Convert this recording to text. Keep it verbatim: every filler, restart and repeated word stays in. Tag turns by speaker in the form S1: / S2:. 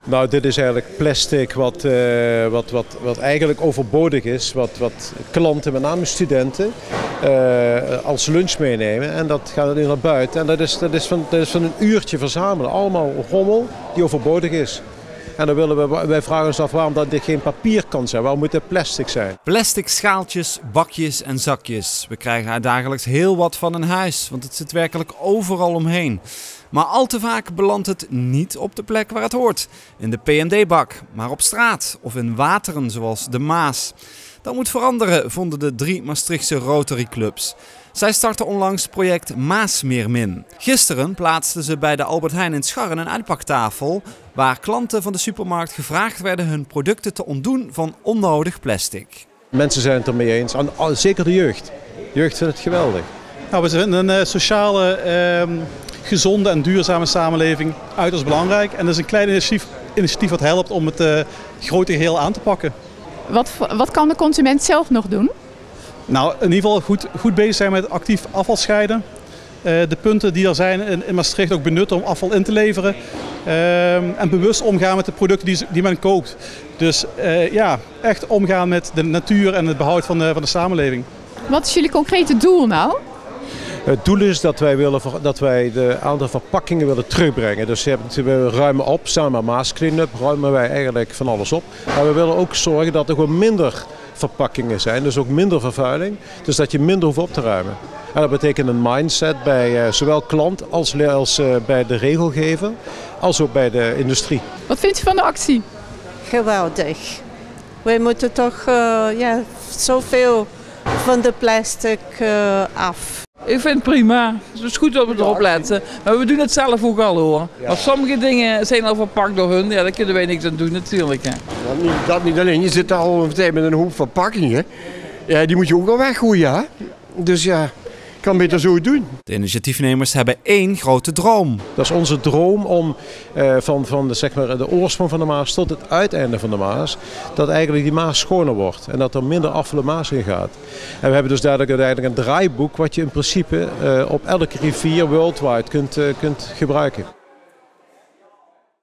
S1: Nou, dit is eigenlijk plastic wat, uh, wat, wat, wat eigenlijk overbodig is, wat, wat klanten, met name studenten, uh, als lunch meenemen. En dat gaat nu naar buiten. En dat is, dat, is van, dat is van een uurtje verzamelen. Allemaal rommel die overbodig is. En dan willen we, wij vragen ons af waarom dat dit geen papier kan zijn. Waarom moet het plastic zijn?
S2: Plastic schaaltjes, bakjes en zakjes. We krijgen er dagelijks heel wat van in huis, want het zit werkelijk overal omheen. Maar al te vaak belandt het niet op de plek waar het hoort. In de P en D-bak, maar op straat of in wateren zoals de Maas. Dat moet veranderen, vonden de drie Maastrichtse Rotary Clubs. Zij starten onlangs het project Maasmeermin. Gisteren plaatsten ze bij de Albert Heijn in Scharren een uitpaktafel waar klanten van de supermarkt gevraagd werden hun producten te ontdoen van onnodig plastic.
S1: Mensen zijn het ermee eens, zeker de jeugd. De jeugd vindt het geweldig.
S3: Nou, we vinden een sociale, eh, gezonde en duurzame samenleving uiterst belangrijk. En dat is een klein initiatief, initiatief wat helpt om het uh, grote geheel aan te pakken.
S4: Wat, wat kan de consument zelf nog doen?
S3: Nou, in ieder geval goed, goed bezig zijn met actief afval scheiden. Uh, de punten die er zijn in, in Maastricht ook benutten om afval in te leveren. Uh, en bewust omgaan met de producten die, die men koopt. Dus uh, ja, echt omgaan met de natuur en het behoud van de, van de samenleving.
S4: Wat is jullie concrete doel nou?
S1: Het doel is dat wij, willen, dat wij de aantal verpakkingen willen terugbrengen. Dus we ruimen op, samen met Maas Cleanup ruimen wij eigenlijk van alles op. Maar we willen ook zorgen dat er gewoon minder verpakkingen zijn, dus ook minder vervuiling. Dus dat je minder hoeft op te ruimen. En dat betekent een mindset bij uh, zowel klant als, als uh, bij de regelgever, als ook bij de industrie.
S4: Wat vindt u van de actie?
S5: Geweldig. Wij moeten toch uh, ja, zoveel van de plastic uh, af.
S6: Ik vind het prima. Het is goed dat we erop letten. Maar we doen het zelf ook al hoor. Ja. Maar sommige dingen zijn al verpakt door hun. Ja, daar kunnen wij niks aan doen natuurlijk. Hè.
S7: Dat, niet, dat niet alleen. Je zit al meteen met een hoop verpakkingen. Ja, die moet je ook al weggooien. Hè? Dus ja, ik kan beter zo doen.
S2: De initiatiefnemers hebben één grote droom.
S1: Dat is onze droom om uh, van, van de, zeg maar, de oorsprong van de Maas tot het uiteinde van de Maas, dat eigenlijk die Maas schoner wordt en dat er minder afval de Maas in gaat. En we hebben dus duidelijk uiteindelijk een draaiboek wat je in principe uh, op elke rivier worldwide kunt, uh, kunt gebruiken.